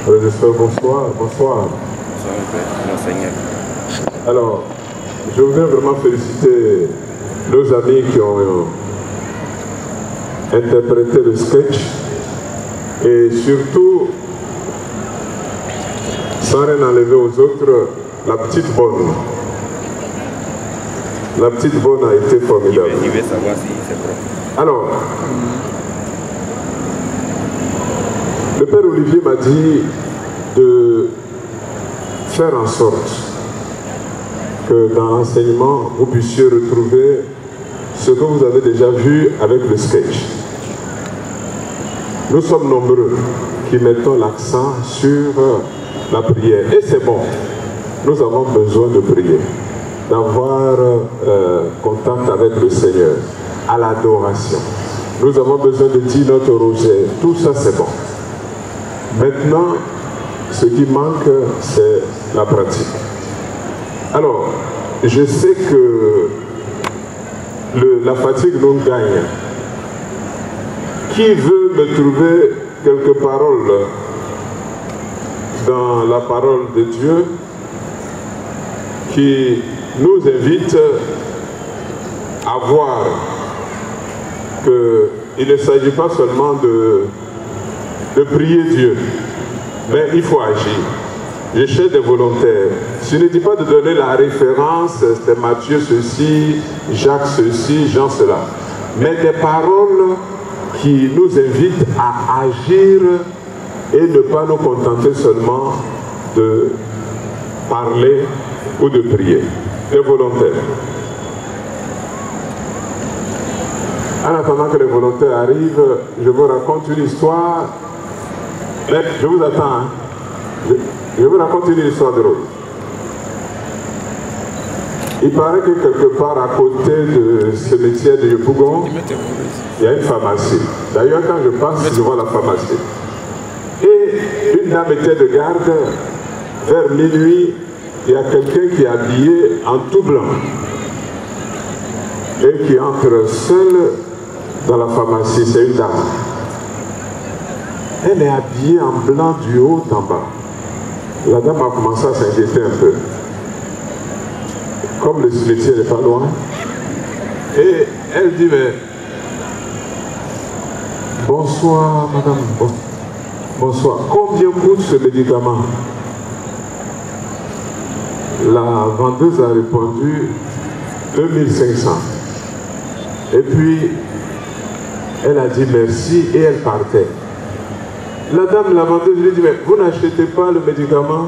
Frères et sœurs, bonsoir. Bonsoir. Alors, je voudrais vraiment féliciter nos amis qui ont interprété le sketch et surtout, sans rien enlever aux autres, la petite bonne. La petite bonne a été formidable. Il veut savoir si c'est propre. Alors, le Père Olivier m'a dit de faire en sorte que dans l'enseignement, vous puissiez retrouver ce que vous avez déjà vu avec le sketch. Nous sommes nombreux qui mettons l'accent sur la prière. Et c'est bon, nous avons besoin de prier, d'avoir contact avec le Seigneur, à l'adoration. Nous avons besoin de dire notre rosaire. Tout ça, c'est bon. Maintenant, ce qui manque, c'est la pratique. Alors, je sais que la fatigue nous gagne. Qui veut me trouver quelques paroles dans la parole de Dieu qui nous invite à voir qu'il ne s'agit pas seulement de prier Dieu, mais il faut agir. Je cherche des volontaires. Je ne dis pas de donner la référence, c'est Matthieu ceci, Jacques ceci, Jean cela, mais des paroles qui nous invitent à agir et ne pas nous contenter seulement de parler ou de prier. Des volontaires. En attendant que les volontaires arrivent, je vous raconte une histoire. Mais je vous attends. Hein. Je vous raconte une histoire drôle. Il paraît que quelque part à côté de ce métier de Yopougon, il y a une pharmacie. D'ailleurs, quand je passe, je vois la pharmacie. Et une dame était de garde. Vers minuit, il y a quelqu'un qui est habillé en tout blanc et qui entre seul dans la pharmacie. C'est une dame. Elle est habillée en blanc du haut en bas. La dame a commencé à s'inquiéter un peu. Comme le cimetière n'est pas loin. Et elle dit, mais bonsoir madame, bonsoir. Combien coûte ce médicament? La vendeuse a répondu 2500. Et puis, elle a dit merci et elle partait. La dame, la vendeuse, lui dit, mais vous n'achetez pas le médicament?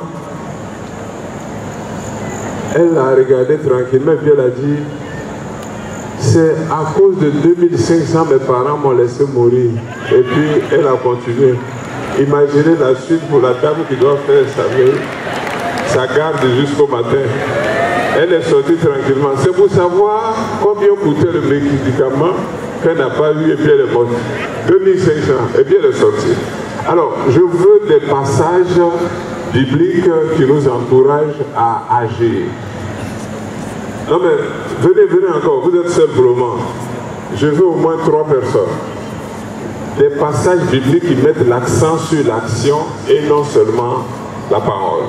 Elle a regardé tranquillement et puis elle a dit, c'est à cause de 2500 mes parents m'ont laissé mourir. Et puis elle a continué. Imaginez la suite pour la dame qui doit faire sa garde jusqu'au matin. Elle est sortie tranquillement. C'est pour savoir combien coûtait le médicament qu'elle n'a pas eu et puis elle est morte. 2500 et puis elle est sortie. Alors, je veux des passages bibliques qui nous encouragent à agir. Non mais, venez encore, vous êtes seul pour le moment. Je veux au moins 3 personnes. Des passages bibliques qui mettent l'accent sur l'action et non seulement la parole.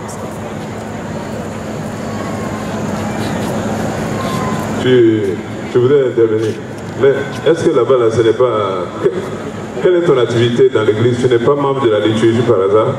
Tu voudrais intervenir. Mais est-ce que là-bas, là, ce n'est pas... Quelle est ton activité dans l'église? Tu n'es pas membre de la liturgie par hasard?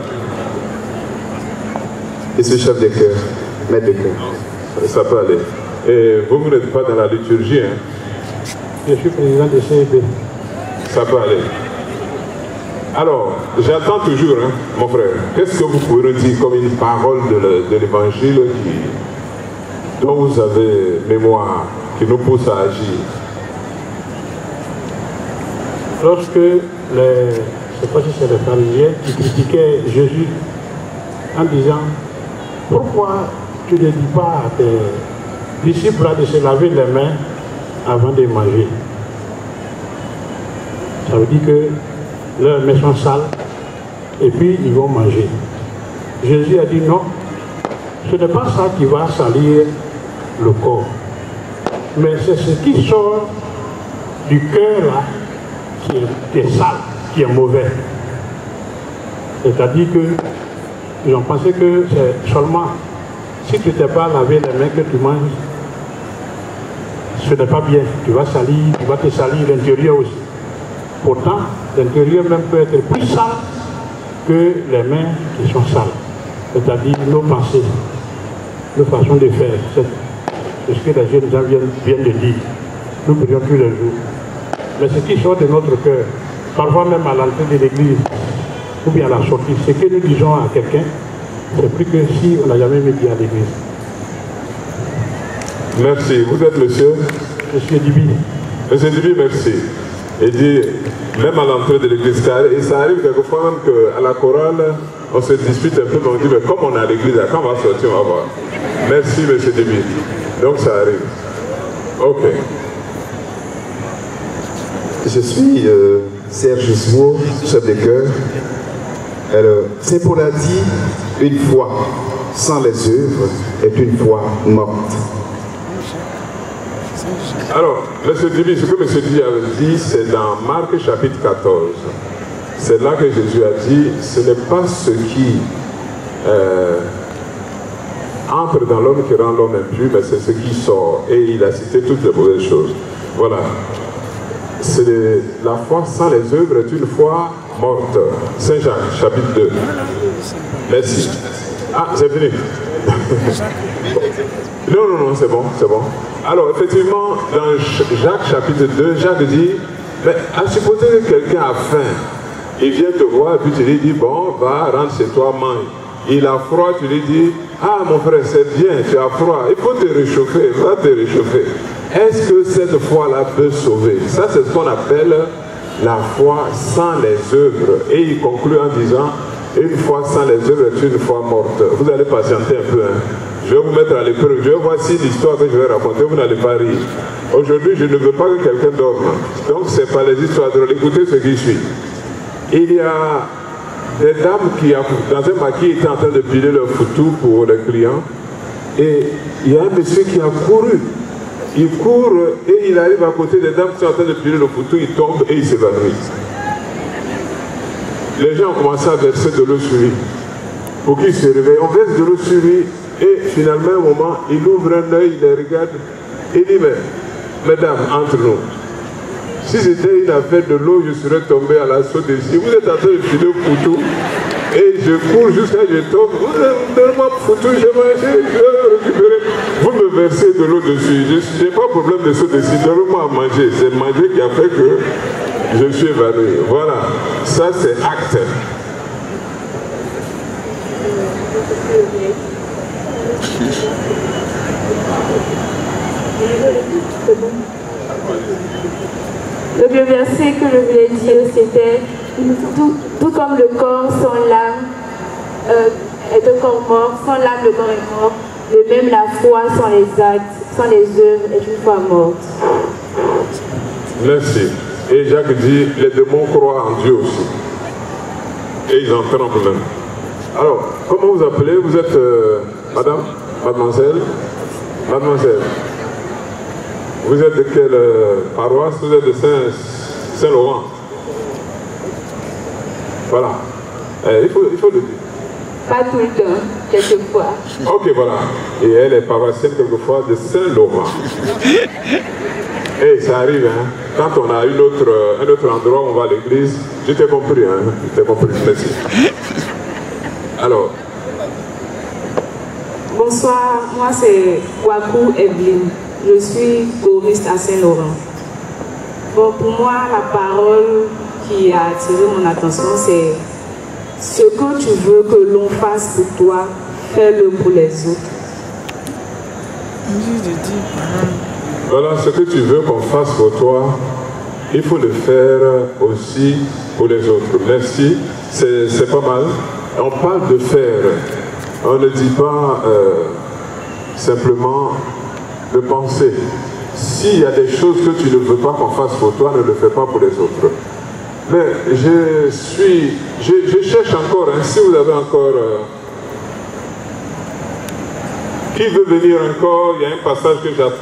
Et c'est chef de chœur, maître de chœur. Ça peut aller. Et vous n'êtes pas dans la liturgie, hein? Je suis président de CEB. Ça peut aller. Alors, j'attends toujours, hein, mon frère. Qu'est-ce que vous pouvez nous dire comme une parole de l'évangile dont vous avez mémoire, qui nous pousse à agir? Lorsque je ne sais pas si c'est les pharisiens qui critiquaient Jésus en disant pourquoi tu ne dis pas à tes disciples de se laver les mains avant de manger? Ça veut dire que leurs mains sont sales et puis ils vont manger. Jésus a dit non, ce n'est pas ça qui va salir le corps, mais c'est ce qui sort du cœur là qui est sale, qui est mauvais. C'est-à-dire qu'ils ont pensé que c'est seulement si tu ne t'es pas lavé les mains que tu manges, ce n'est pas bien. Tu vas te salir l'intérieur aussi. Pourtant, l'intérieur même peut être plus sale que les mains qui sont sales. C'est-à-dire nos pensées, nos façons de faire. C'est ce que les jeunes gens viennent de dire. Nous prions tous les jours. Mais ce qui sort de notre cœur, parfois même à l'entrée de l'église, ou bien à la sortie, ce que nous disons à quelqu'un, c'est plus que si on n'a jamais mis à l'église. Merci. Vous êtes monsieur? Monsieur Dibi. Monsieur Dibi, merci. Il dit, même à l'entrée de l'église, et ça arrive quelquefois même qu'à la chorale, on se dispute un peu, mais on dit, mais comme on est à l'église, quand on va sortir, on va voir. Merci, monsieur Dibi. Donc ça arrive. Ok. Je suis Serge Smo, chef de chœur. Alors, Saint Paul a dit, une foi sans les œuvres est une foi morte. Alors, M. Dibi, ce que M. Dibi avait dit, c'est dans Marc chapitre 14. C'est là que Jésus a dit, ce n'est pas ce qui entre dans l'homme qui rend l'homme impur, mais c'est ce qui sort. Et il a cité toutes les mauvaises choses. Voilà. La foi sans les œuvres est une foi morte. Saint Jacques, chapitre 2. Merci. Ah, c'est fini. Non, c'est bon, c'est bon. Alors, effectivement, dans Jacques, chapitre 2, Jacques dit, mais à supposer que quelqu'un a faim, il vient te voir, et puis tu lui dis, bon, va, rentre chez toi, mange. Il a froid, tu lui dis, ah, mon frère, c'est bien, tu as froid, il faut te réchauffer, va te réchauffer. Est-ce que cette foi-là peut sauver? Ça, c'est ce qu'on appelle la foi sans les œuvres. Et il conclut en disant, une foi sans les œuvres est une foi morte. Vous allez patienter un peu. Hein. Je vais vous mettre à l'épreuve. Je vais voir si l'histoire que je vais raconter, vous n'allez pas rire. Aujourd'hui, je ne veux pas que quelqu'un dorme. Donc, ce n'est pas les histoires drôles. Écoutez ce qui suit. Il y a des dames qui, dans un maquis, étaient en train de piler leur foutou pour les clients. Et il y a un monsieur qui a couru. Il court et il arrive à côté des dames qui sont en train de piler le foutu, il tombe et il s'évanouit. Les gens ont commencé à verser de l'eau sur lui. Pour qu'il se réveille, on verse de l'eau sur lui et finalement, à un moment, il ouvre un œil, il les regarde et il dit, mais mesdames, entre nous, si c'était une affaire de l'eau, je serais tombé à l'assaut de ici. Vous êtes en train de filer le foutu et je cours jusqu'à je tombe. Donnez-moi le foutu, je vais récupérer. Vous me versez de l'eau dessus. Je n'ai pas de problème de saut dessus. Donnez-moi à manger. C'est manger qui a fait que je suis évanoui. Voilà. Ça, c'est acte. Le verset que je voulais dire, c'était tout comme le corps sans l'âme est un corps mort, sans l'âme le corps est mort, de même la foi sans les actes, sans les œuvres est une foi morte. Merci. Et Jacques dit, les démons croient en Dieu aussi. Et ils en tremblent même. Alors, comment vous appelez? Vous êtes madame? Mademoiselle? Mademoiselle. Vous êtes de quelle paroisse? Vous êtes de Saint-Laurent. Voilà. Il faut le dire. Pas tout le temps, quelquefois. Ok, voilà. Et elle est paroissienne quelquefois de Saint-Laurent. Et ça arrive, hein. Quand on a un autre endroit où on va à l'église, je t'ai compris, hein. Je t'ai compris, merci. Alors. Bonsoir, moi c'est Wakou Evelyne. Je suis choriste à Saint-Laurent. Bon, pour moi, la parole qui a attiré mon attention, c'est ce que tu veux que l'on fasse pour toi, fais-le pour les autres. Voilà, ce que tu veux qu'on fasse pour toi, il faut le faire aussi pour les autres. Merci, c'est pas mal. On parle de faire. On ne dit pas simplement de penser. S'il y a des choses que tu ne veux pas qu'on fasse pour toi, ne le fais pas pour les autres. Mais je cherche encore, hein, si vous avez encore... qui veut venir encore? Il y a un passage que j'attends.